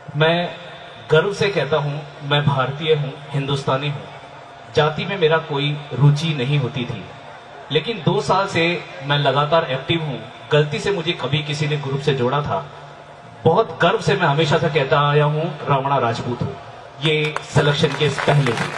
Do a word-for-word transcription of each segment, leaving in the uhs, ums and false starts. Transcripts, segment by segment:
मैं गर्व से कहता हूँ मैं भारतीय हूँ, हिंदुस्तानी हूँ। जाति में मेरा कोई रुचि नहीं होती थी, लेकिन दो साल से मैं लगातार एक्टिव हूँ। गलती से मुझे कभी किसी ने ग्रुप से जोड़ा था। बहुत गर्व से मैं हमेशा से कहता आया हूँ रावणा राजपूत हूँ। ये सिलेक्शन के पहले भी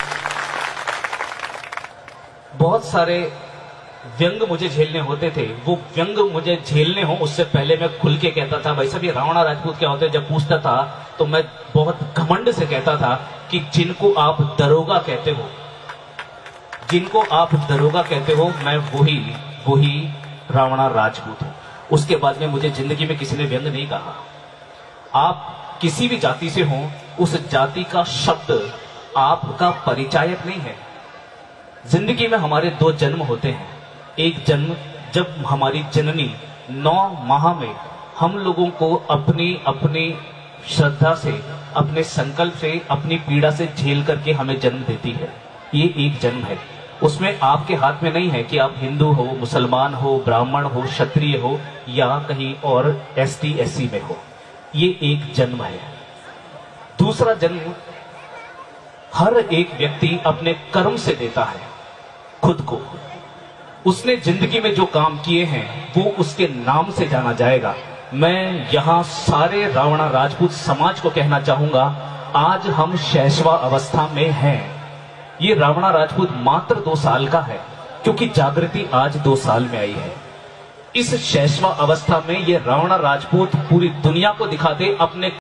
बहुत सारे व्यंग मुझे झेलने होते थे। वो व्यंग मुझे झेलने हो उससे पहले मैं खुल के कहता था भाई साहब ये रावणा राजपूत क्या होते हैं। जब पूछता था तो मैं बहुत घमंड से कहता था कि जिनको आप दरोगा कहते हो, जिनको आप दरोगा कहते हो, मैं वही वही रावणा राजपूत हूं। उसके बाद में मुझे जिंदगी में किसी ने व्यंग नहीं कहा। आप किसी भी जाति से हो, उस जाति का शब्द आपका परिचायक नहीं है। जिंदगी में हमारे दो जन्म होते हैं। एक जन्म जब हमारी जननी नौ माह में हम लोगों को अपनी अपनी श्रद्धा से, अपने संकल्प से, अपनी पीड़ा से झेल करके हमें जन्म देती है। ये एक जन्म है। उसमें आपके हाथ में नहीं है कि आप हिंदू हो, मुसलमान हो, ब्राह्मण हो, क्षत्रिय हो या कहीं और एस टी एस सी में हो। ये एक जन्म है। दूसरा जन्म हर एक व्यक्ति अपने कर्म से देता है खुद को। उसने जिंदगी में जो काम किए हैं वो उसके नाम से जाना जाएगा। मैं यहां सारे रावणा राजपूत समाज को कहना चाहूंगा, आज हम शैशवा अवस्था में हैं। ये रावणा राजपूत मात्र दो साल का है, क्योंकि जागृति आज दो साल में आई है। इस शैशवा अवस्था में ये रावणा राजपूत पूरी दुनिया को दिखा दे अपने